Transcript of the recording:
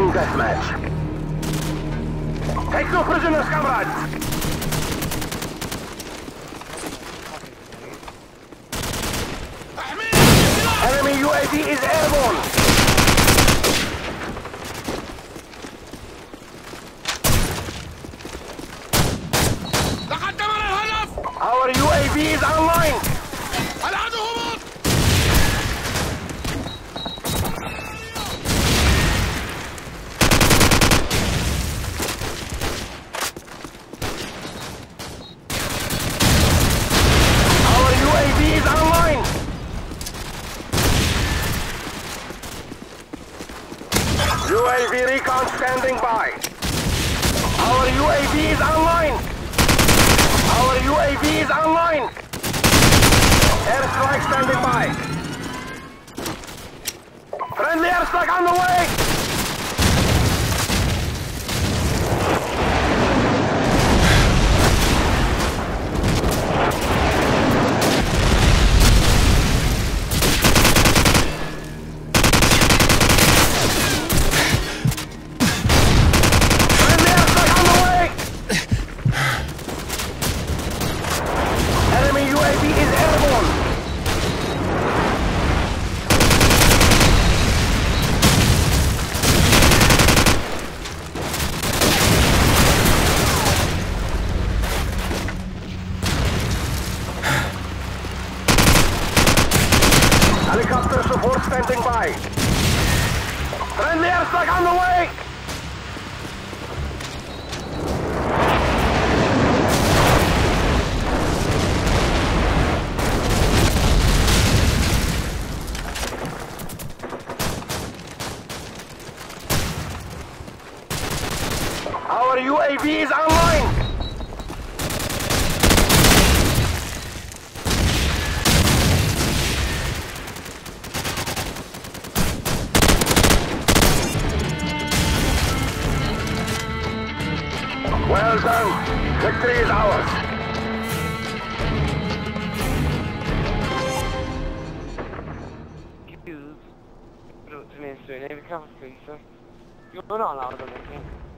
Team deathmatch. Take no prisoners, comrades! Enemy UAV is airborne! Our UAV is online! Our UAV is online! UAV recon standing by. Our UAV is online! Our UAV is online! Airstrike standing by. Friendly airstrike on the way! Friendly airstrike on the way! Enemy UAV is airborne! Helicopter support standing by. Friendly airstrike on the way! Our UAV is online! Well done! Victory is ours! Use. Söyleyin bir kafa kıyısı. Yok, onu al,